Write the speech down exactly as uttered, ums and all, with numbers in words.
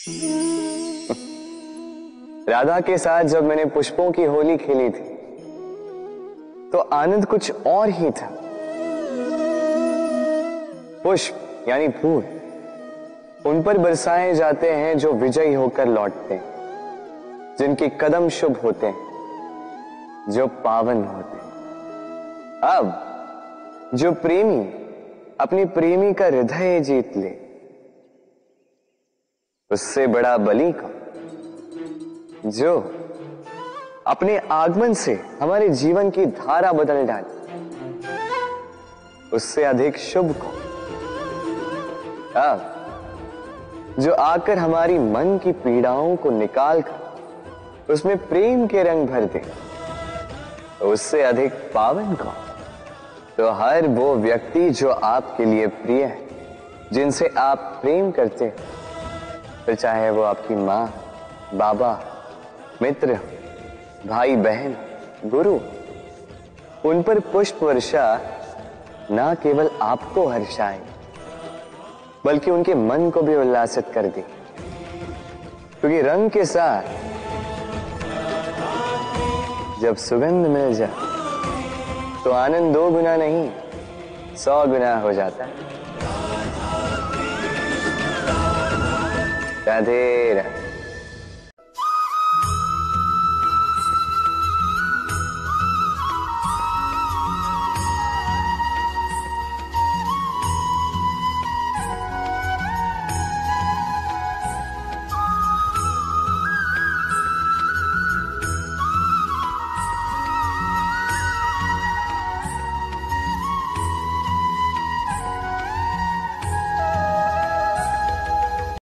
राधा के साथ जब मैंने पुष्पों की होली खेली थी तो आनंद कुछ और ही था। पुष्प यानी फूल उन पर बरसाए जाते हैं जो विजयी होकर लौटते हैं, जिनके कदम शुभ होते हैं, जो पावन होते हैं। अब जो प्रेमी अपनी प्रेमी का हृदय जीत ले, उससे बड़ा बलि कौन? जो अपने आगमन से हमारे जीवन की धारा बदल डाले, उससे अधिक शुभ कौन? अब जो आकर हमारी मन की पीड़ाओं को निकाल कर उसमें प्रेम के रंग भर दे, तो उससे अधिक पावन कौन? तो हर वो व्यक्ति जो आपके लिए प्रिय है, जिनसे आप प्रेम करते हैं, फिर चाहे वो आपकी माँ, बाबा, मित्र, भाई बहन, गुरु, उन पर पुष्प वर्षा ना केवल आपको हर्षाए बल्कि उनके मन को भी उल्लासित कर दे, क्योंकि रंग के साथ जब सुगंध मिल जाए तो आनंद दो गुना नहीं सौ गुना हो जाता है। राधे राधे।